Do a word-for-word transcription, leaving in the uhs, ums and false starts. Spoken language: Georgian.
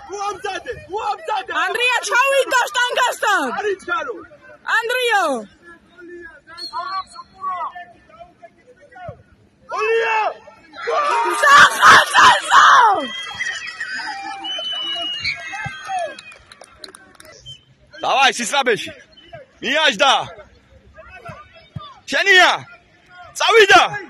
Andrea, čauita štangastan! Andrio! Zaha, Zaza! Давай, სისრაბეში. მიაჯდა. შენია. წავიდა.